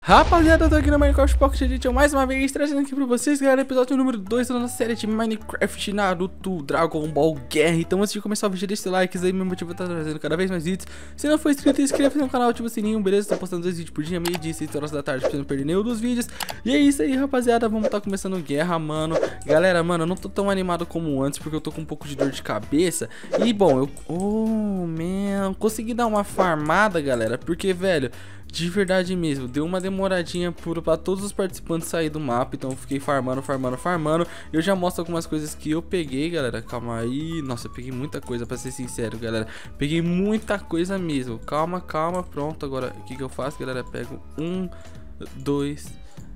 Rapaziada, eu tô aqui no Minecraft Pocket Edition mais uma vez, trazendo aqui pra vocês, galera, episódio número 2 da nossa série de Minecraft Naruto Dragon Ball Guerra. Então antes de começar o vídeo, deixa o like, aí meu motivo tá trazendo cada vez mais vídeos. Se não for inscrito, inscreva-se no canal, ativa o sininho, beleza? Tô postando 2 vídeos por dia, meio dia, 6 horas da tarde, pra você não perder nenhum dos vídeos. E é isso aí, rapaziada, vamos tá começando guerra, mano. Galera, mano, eu não tô tão animado como antes, porque eu tô com um pouco de dor de cabeça. E, bom, consegui dar uma farmada, galera, porque, velho, de verdade mesmo, deu uma demoradinha pra todos os participantes sair do mapa. Então eu fiquei farmando. Eu já mostro algumas coisas que eu peguei, galera. Calma aí. Nossa, eu peguei muita coisa, pra ser sincero, galera. Peguei muita coisa mesmo. Calma. Pronto, agora o que eu faço, galera? Pego 1, 2,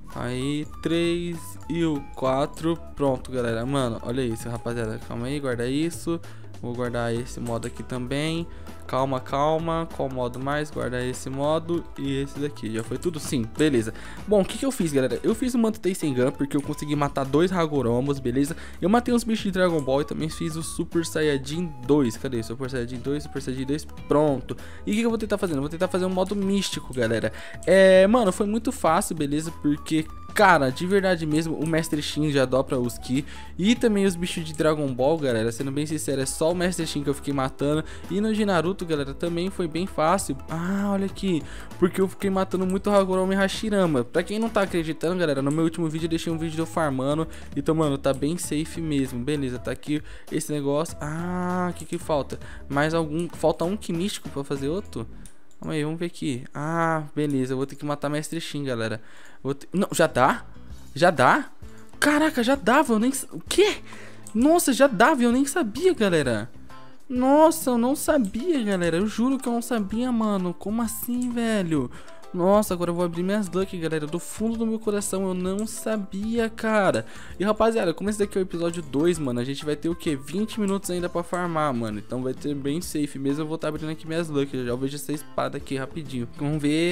aí 3 e o 4. Pronto, galera. Mano, olha isso, rapaziada. Calma aí, guarda isso. Vou guardar esse modo aqui também. Calma. Qual modo mais? Guarda esse modo e esse daqui. Já foi tudo? Sim, beleza. Bom, o que eu fiz, galera? Eu fiz o manto Tenshinhan porque eu consegui matar 2 Hagoromos, beleza? Eu matei uns bichos de Dragon Ball e também fiz o Super Saiyajin 2. Cadê? Super Saiyajin 2, pronto. E o que eu vou tentar fazer? Eu vou tentar fazer um modo místico, galera. Mano, foi muito fácil, beleza? Porque, cara, de verdade mesmo, o Mestre Shin já dobra os Ki. E também os bichos de Dragon Ball, galera, sendo bem sincero, é só o Mestre Shin que eu fiquei matando. E no de Naruto, galera, também foi bem fácil. Ah, olha aqui, porque eu fiquei matando muito Hagoromo e Hashirama. Pra quem não tá acreditando, galera, no meu último vídeo eu deixei um vídeo de eu farmando. Então, mano, tá bem safe mesmo. Beleza, tá aqui esse negócio. Ah, o que falta? Mais algum? Falta um Ki místico pra fazer outro? Calma aí, vamos ver aqui. Ah, beleza, eu vou ter que matar Mestre Shin, galera. Não, já dá? Já dá? Caraca, já dava, eu nem... O quê? Nossa, já dava, eu nem sabia, galera. Nossa, eu não sabia, galera. Eu juro que eu não sabia, mano. Como assim, velho? Nossa, agora eu vou abrir minhas luck, galera. Do fundo do meu coração, eu não sabia, cara. E, rapaziada, como esse daqui é o episódio 2, mano, a gente vai ter o quê? 20 minutos ainda pra farmar, mano. Então vai ter bem safe mesmo. Eu vou estar abrindo aqui minhas luck. Eu já vejo essa espada aqui rapidinho. Vamos ver...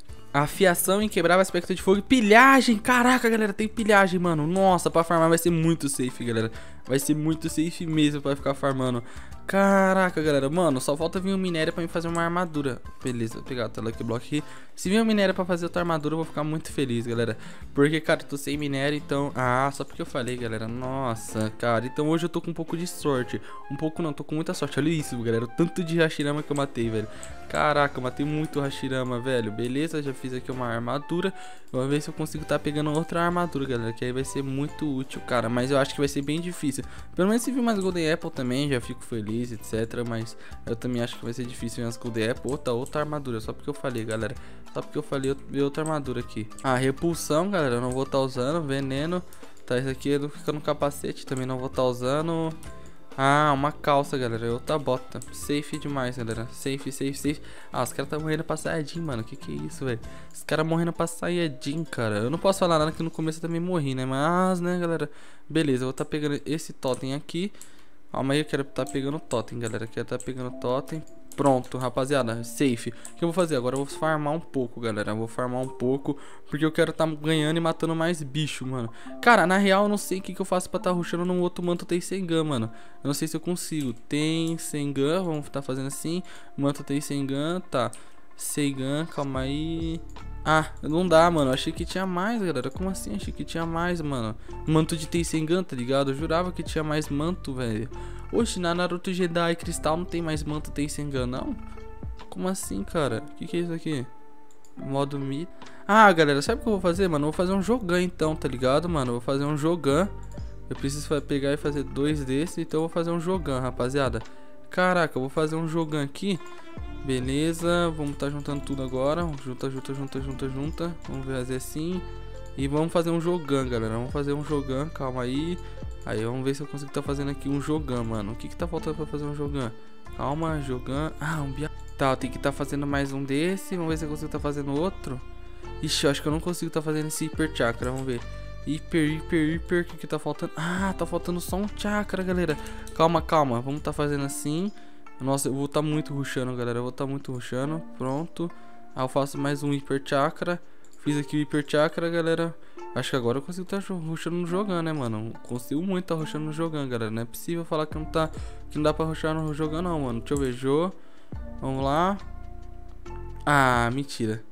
Afiação inquebrável, aspecto de fogo e pilhagem. Caraca, galera, tem pilhagem, mano. Nossa, pra farmar vai ser muito safe, galera. Vai ser muito safe mesmo pra ficar farmando. Caraca, galera, mano, só falta vir um minério pra me fazer uma armadura. Beleza, vou pegar a Lucky Block aqui. Se vir um minério pra fazer outra armadura, eu vou ficar muito feliz, galera. Porque, cara, eu tô sem minério, então... Ah, só porque eu falei, galera. Nossa, cara, então hoje eu tô com um pouco de sorte. Um pouco não, tô com muita sorte. Olha isso, galera, o tanto de Hashirama que eu matei, velho. Caraca, eu matei muito Hashirama, velho. Beleza, já fiz aqui uma armadura. Vamos ver se eu consigo tá pegando outra armadura, galera, que aí vai ser muito útil, cara. Mas eu acho que vai ser bem difícil. Pelo menos se vir mais Golden Apple também, já fico feliz, etc. Mas eu também acho que vai ser difícil ver umas Golden Apple. Outra armadura, só porque eu falei, galera. Só porque eu falei, outra armadura aqui. Ah, repulsão, galera, eu não vou estar usando. Veneno, tá, isso aqui não fica no capacete, também não vou estar usando. Ah, uma calça, galera, outra bota. Safe demais, galera. Safe. Ah, os caras tá morrendo pra Saiyajin, mano. Que é isso, velho? Os caras morrendo pra Saiyajin, cara. Eu não posso falar nada que no começo eu também morri, né? Mas, né, galera. Beleza, eu vou tá pegando esse totem aqui. Calma aí, eu quero tá pegando totem, galera. Quero tá pegando totem. Pronto, rapaziada, safe. O que eu vou fazer agora? Eu vou farmar um pouco, galera. Eu vou farmar um pouco, porque eu quero tá ganhando e matando mais bicho, mano. Cara, na real, eu não sei o que eu faço pra tá rushando num outro manto Tenshinhan, mano. Eu não sei se eu consigo. Tenshinhan, vamos tá fazendo assim. Manto Tenshinhan, tá. Seigan, calma aí. Ah, não dá, mano. Achei que tinha mais, galera. Como assim? Achei que tinha mais, mano. Manto de Tenshinhan, tá ligado? Eu jurava que tinha mais manto, velho. Oxe, na Naruto Jedi Cristal não tem mais manto Tenshinhan, não? Como assim, cara? O que é isso aqui? Modo mid. Ah, galera, sabe o que eu vou fazer, mano? Eu vou fazer um Jogan então, tá ligado, mano? Eu vou fazer um Jogan. Eu preciso pegar e fazer 2 desses, então eu vou fazer um Jogan, rapaziada. Caraca, eu vou fazer um Jogan aqui. Beleza, vamos tá juntando tudo agora. Junta. Vamos fazer assim. E vamos fazer um Jogan, galera. Vamos fazer um Jogan, calma aí. Aí vamos ver se eu consigo tá fazendo aqui um Jogan, mano. O que tá faltando pra fazer um Jogan? Calma, Jogan. Ah, um bia... Tá, eu tenho que tá fazendo mais um desse. Vamos ver se eu consigo tá fazendo outro. Ixi, eu acho que eu não consigo tá fazendo esse Hiper Chakra. Vamos ver. Hiper. O que tá faltando? Ah, tá faltando só um Chakra, galera. Calma. Vamos tá fazendo assim. Nossa, eu vou tá muito rushando, galera. Eu vou tá muito rushando. Pronto. Aí eu faço mais um Hiper Chakra. Fiz aqui o Hiper Chakra, galera. Acho que agora eu consigo tá rushando no Jogan, né, mano? Consigo muito tá rushando no Jogan, galera. Não é possível falar que não dá pra rushar no Jogan, não, mano. Deixa eu ver, Vamos lá. Ah, mentira.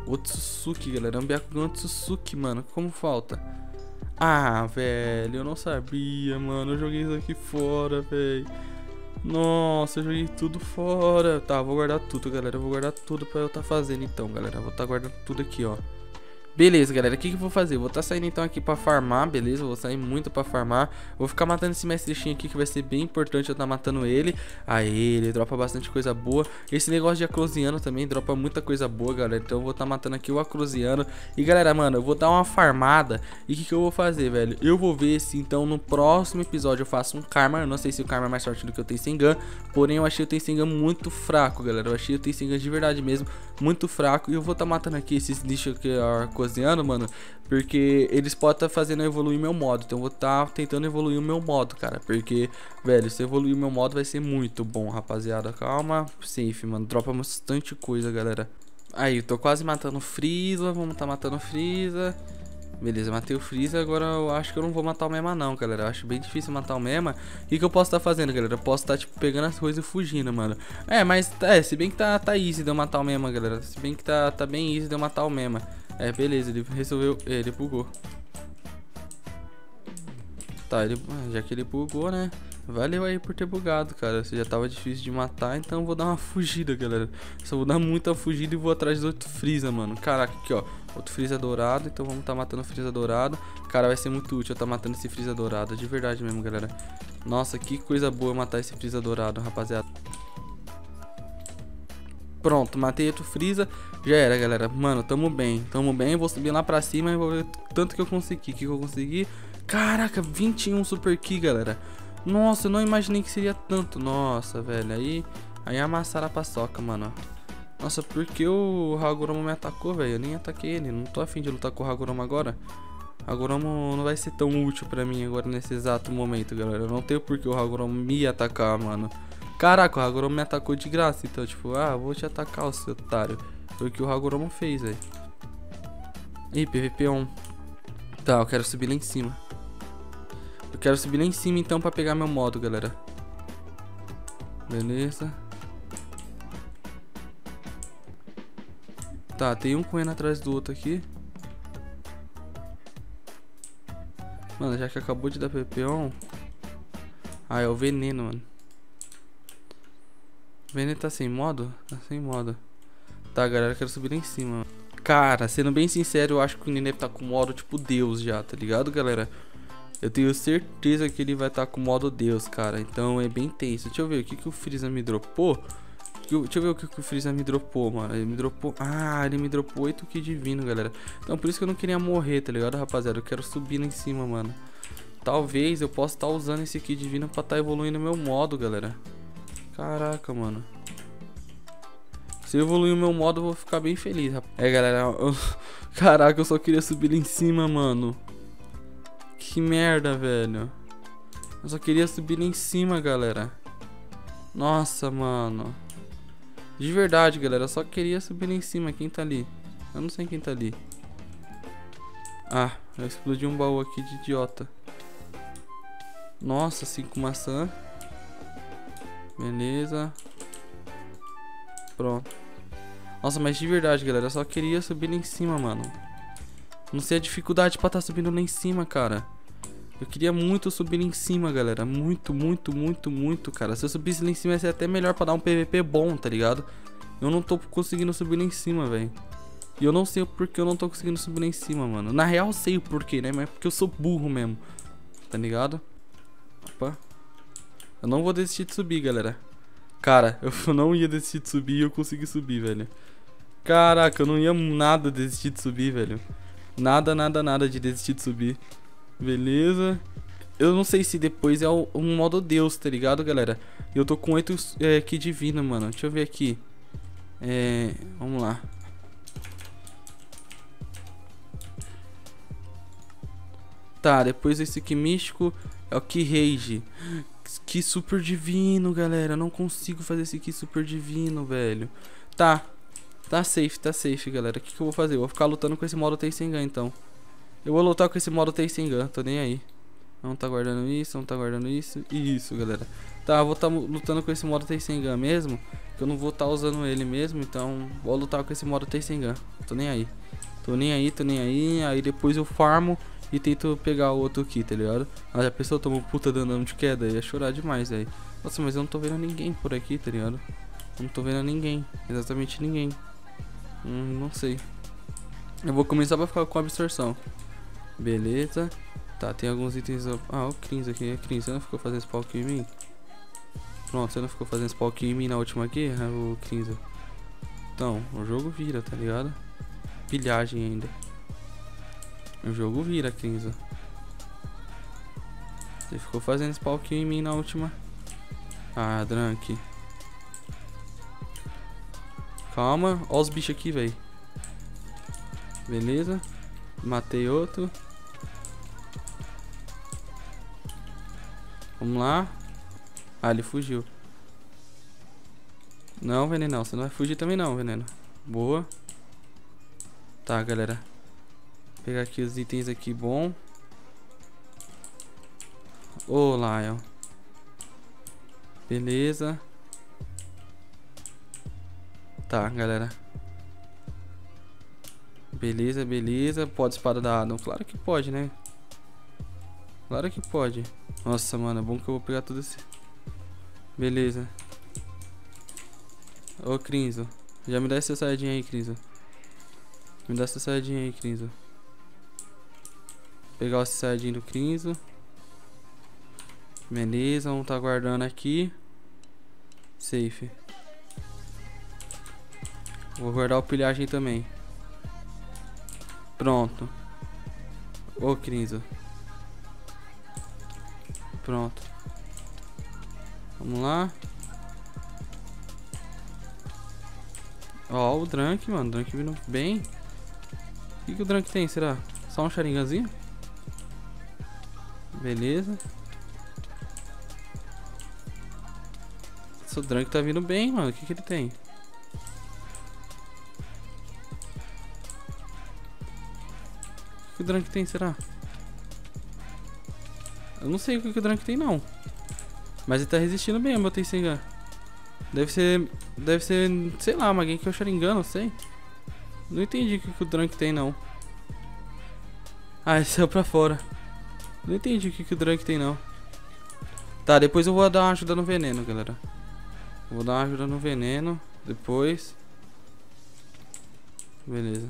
Otsutsuki, galera. É um Byakugan Otsutsuki, mano. Como falta? Ah, velho. Eu não sabia, mano. Eu joguei isso aqui fora, velho. Nossa, eu joguei tudo fora. Tá, vou guardar tudo, galera. Eu vou guardar tudo pra eu tá fazendo então, galera. Eu vou tá guardando tudo aqui, ó. Beleza, galera, o que eu vou fazer? Eu vou estar saindo então aqui pra farmar, beleza? Eu vou sair muito pra farmar. Vou ficar matando esse mestre Shin aqui, que vai ser bem importante eu estar matando ele. Aí, ele dropa bastante coisa boa. Esse negócio de Acrosiano também dropa muita coisa boa, galera. Então eu vou estar matando aqui o Acrosiano. E galera, mano, eu vou dar uma farmada. E o que eu vou fazer, velho? Eu vou ver se então no próximo episódio eu faço um Karma. Eu não sei se o Karma é mais forte do que o Tensengan. Porém, eu achei o Tensengan muito fraco, galera. Eu achei o Tensengan de verdade mesmo muito fraco. E eu vou estar matando aqui esses lixos que é mano, porque eles podem estar fazendo eu evoluir meu modo. Então eu vou estar tentando evoluir o meu modo, cara. Porque, velho, se eu evoluir o meu modo vai ser muito bom, rapaziada. Calma, safe, mano. Dropa bastante coisa, galera. Aí, eu tô quase matando o Freeza. Vamos estar matando o Freeza. Beleza, matei o Freeza. Agora eu acho que eu não vou matar o Mema não, galera. Eu acho bem difícil matar o Mema. O que eu posso estar fazendo, galera? Eu posso estar, tipo, pegando as coisas e fugindo, mano. Mas, se bem que tá easy de eu matar o Mema, galera. Se bem que tá bem easy de eu matar o Mema. Beleza, ele resolveu. Ele bugou. Tá, já que ele bugou, né? Valeu aí por ter bugado, cara. Você já tava difícil de matar, então eu vou dar uma fugida, galera. Só vou dar muita fugida e vou atrás do outro Freeza, mano. Caraca, aqui, ó. Outro Freeza dourado, então vamos tá matando o Freeza dourado. Cara, vai ser muito útil eu tá matando esse Freeza dourado. De verdade mesmo, galera. Nossa, que coisa boa matar esse Freeza dourado, rapaziada. Pronto, matei outro Freeza. Já era, galera. Mano, tamo bem. Vou subir lá pra cima e vou ver tanto que eu consegui. O que eu consegui? Caraca, 21 Super Ki, galera. Nossa, eu não imaginei que seria tanto. Nossa, velho. Aí amassaram a paçoca, mano. Nossa, por que o Hagoromo me atacou, velho? Eu nem ataquei ele. Não tô afim de lutar com o Hagoromo agora. Hagoromo não vai ser tão útil pra mim agora nesse exato momento, galera. Eu não tenho por que o Hagoromo me atacar, mano. Caraca, o Hagoromo me atacou de graça. Então, tipo, vou te atacar, o seu otário. Foi o que o Hagoromo fez, velho. Ih, PVP 1. Tá, eu quero subir lá em cima. Eu quero subir lá em cima, então, pra pegar meu modo, galera. Beleza. Tá, tem um correndo atrás do outro aqui. Mano, já que acabou de dar PVP 1. É o veneno, mano. O veneno tá sem modo? Tá sem modo. Tá, galera, eu quero subir lá em cima. Cara, sendo bem sincero, eu acho que o Nenê tá com modo tipo Deus já, tá ligado, galera? Eu tenho certeza que ele vai estar com modo Deus, cara. Então é bem tenso. Deixa eu ver o que o Freeza me dropou. Deixa eu ver o que o Freeza me dropou, mano. Ele me dropou... ele me dropou 8 Ki divino, galera. Então por isso que eu não queria morrer, tá ligado, rapaziada? Eu quero subir lá em cima, mano. Talvez eu possa estar usando esse Ki divino pra estar evoluindo meu modo, galera. Caraca, mano. Se eu evoluir o meu modo, eu vou ficar bem feliz, rapaz. Galera, caraca, eu só queria subir lá em cima, mano. Que merda, velho. Eu só queria subir lá em cima, galera. Nossa, mano. De verdade, galera, eu só queria subir lá em cima. Quem tá ali? Eu não sei quem tá ali. Eu explodi um baú aqui de idiota. Nossa, 5 maçã. Beleza. Pronto. Nossa, mas de verdade, galera, eu só queria subir lá em cima, mano. Não sei a dificuldade pra estar subindo lá em cima, cara. Eu queria muito subir lá em cima, galera. Muito, cara. Se eu subisse lá em cima ia ser até melhor pra dar um PVP bom, tá ligado? Eu não tô conseguindo subir lá em cima, velho. E eu não sei o porquê eu não tô conseguindo subir lá em cima, mano. Na real eu sei o porquê, né? Mas é porque eu sou burro mesmo. Tá ligado? Opa. Eu não vou desistir de subir, galera. Cara, eu não ia desistir de subir e eu consegui subir, velho. Caraca, eu não ia nada desistir de subir, velho. Nada de desistir de subir. Beleza. Eu não sei se depois é um modo Deus, tá ligado, galera? Eu tô com 8 Ki divino, mano. Deixa eu ver aqui. Vamos lá. Tá, depois desse Ki místico é o Ki rage. Ki super divino, galera. Não consigo fazer esse Ki super divino, velho. Tá safe, galera. O que eu vou fazer? Eu vou ficar lutando com esse modo Tensengan, então. Eu vou lutar com esse modo Tensengan, tô nem aí. Não tá guardando isso, não tá guardando isso. E isso, galera. Tá, eu vou estar lutando com esse modo Tensengan mesmo. Que eu não vou estar usando ele mesmo. Então, vou lutar com esse modo Tensengan. Tô nem aí. Tô nem aí, tô nem aí. Aí depois eu farmo e tento pegar o outro aqui, tá ligado? Aí a pessoa tomou puta dano de queda. Ia chorar demais aí. Nossa, mas eu não tô vendo ninguém por aqui, tá ligado? Eu não tô vendo ninguém. Exatamente ninguém. Não sei. Eu vou começar pra ficar com absorção. Beleza. Tá, tem alguns itens. Ah, o Crins aqui. Crins, você não ficou fazendo spawn aqui em mim? Pronto, você não ficou fazendo spawn aqui em mim na última guerra, o Crins? Então, o jogo vira, tá ligado? Pilhagem ainda. O jogo vira, Crins. Você ficou fazendo spawn aqui em mim na última. Ah, Drunk. Calma, ó os bichos aqui, velho. Beleza. Matei outro. Vamos lá. Ah, ele fugiu. Não, Veneno, você não vai fugir também não, Veneno. Boa. Tá, galera. Vou pegar aqui os itens aqui, bom. Ô, Lion. Beleza. Tá, galera. Beleza, beleza. Pode espada da Adam? Claro que pode, né? Claro que pode. Nossa, mano, é bom que eu vou pegar tudo esse. Beleza. Ô, Crinzo. Já me dá essa saiyajin aí, Crinzo. Me dá essa saiyajin aí, Crinzo. Pegar esse saiyajin do Crinzo. Beleza, vamos tá guardando aqui. Safe. Vou guardar o pilhagem também. Pronto. Ô, Crinzo. Pronto. Vamos lá. Ó, o Drunk, mano. O Drunk vindo bem. O que o Drunk tem, será? Só um Sharinganzinho? Beleza. O Drunk tá vindo bem, mano. O que ele tem? O que o Drunk tem, será? Eu não sei o que o Drunk tem, não. Mas ele tá resistindo bem ao meu Tensengan. Deve ser, sei lá, alguém que eu Sharingan, não sei. Não entendi o que o Drunk tem, não. Ah, ele saiu pra fora. Não entendi o que o Drunk tem, não. Tá, depois eu vou dar uma ajuda no veneno, galera. Vou dar uma ajuda no veneno. Depois. Beleza.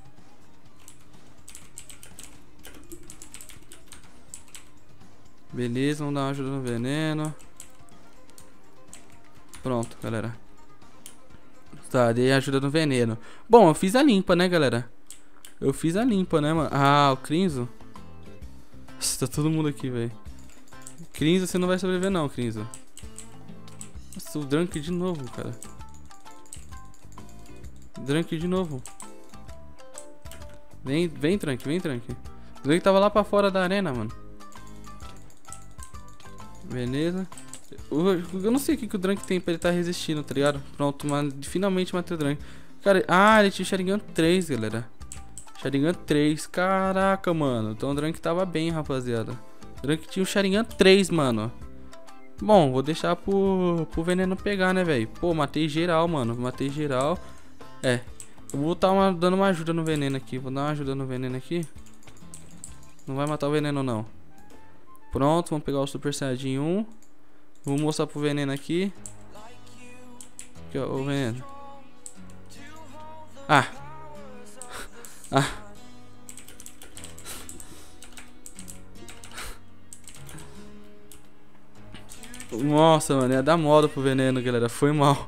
Beleza, vamos dar uma ajuda no veneno. Pronto, galera. Tá, dei ajuda no veneno. Bom, eu fiz a limpa, né, galera? Eu fiz a limpa, né, mano? Ah, o Crinzo. Nossa, tá todo mundo aqui, velho. Crinzo, você não vai sobreviver não, Crinzo. Nossa, o Drunk de novo, cara. Drunk de novo. Vem, Drunk, vem, Drunk. O Drunk tava lá pra fora da arena, mano. Beleza. Eu não sei o que o Drunk tem pra ele tá resistindo, tá ligado? Pronto, finalmente matei o Drunk. Cara, ele tinha Sharingan 3, galera. Sharingan 3, caraca, mano. Então o Drunk tava bem, rapaziada. O Drunk tinha o Sharingan 3, mano. Bom, vou deixar pro veneno pegar, né, velho? Pô, matei geral, mano. Matei geral. É. Eu vou estar dando uma ajuda no veneno aqui. Vou dar uma ajuda no veneno aqui. Não vai matar o veneno, não. Pronto, vamos pegar o Super Saiyajin 1. Vou mostrar pro veneno aqui. Aqui, ó, o veneno. Ah. Nossa, mano, ia dar moda pro veneno, galera. Foi mal.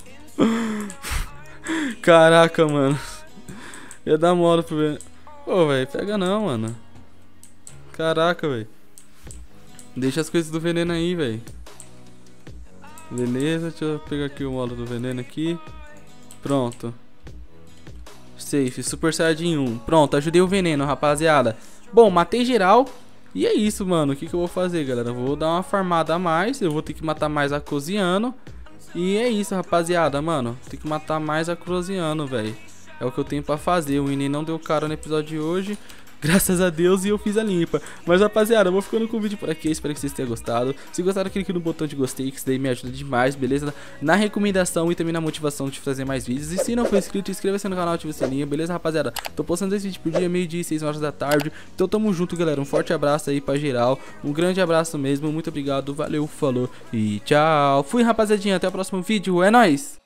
Caraca, mano. Ia dar moda pro veneno. Pô, velho, pega não, mano. Caraca, velho. Deixa as coisas do veneno aí, velho. Beleza, deixa eu pegar aqui o modo do veneno aqui. Pronto. Safe, Super Saiyajin 1. Pronto, ajudei o veneno, rapaziada. Bom, matei geral. E é isso, mano. O que eu vou fazer, galera? Vou dar uma farmada a mais. Eu vou ter que matar mais a Cosiano. E é isso, rapaziada, mano. Tem que matar mais a Cosiano, velho. É o que eu tenho pra fazer. O Ine não deu cara no episódio de hoje. graças a Deus, e eu fiz a limpa. Mas rapaziada, eu vou ficando com o vídeo por aqui, espero que vocês tenham gostado. Se gostaram, clique no botão de gostei, que isso daí me ajuda demais, beleza? Na recomendação e também na motivação de fazer mais vídeos. E se não for inscrito, inscreva-se no canal, ative o sininho, beleza rapaziada? Tô postando esse vídeo por dia, meio-dia e 6 horas da tarde. Então tamo junto, galera, um forte abraço aí pra geral. Um grande abraço mesmo, muito obrigado, valeu, falou e tchau. Fui, rapaziadinha, até o próximo vídeo, é nóis!